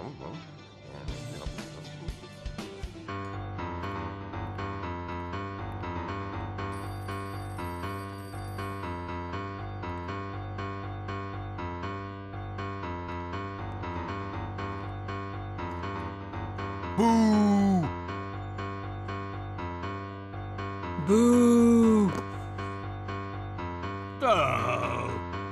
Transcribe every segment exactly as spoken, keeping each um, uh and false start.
Vamos, vamos. É, legal. Boo! Boo! Oh!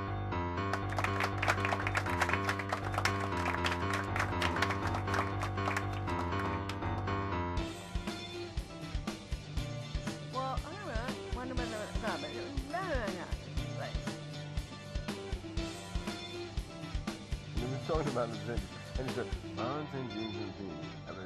Well, I don't know. Wonder whether no, but no, no, no, no. Like, And he was talking about the thing, and he said, mountains, things, and things. Ever.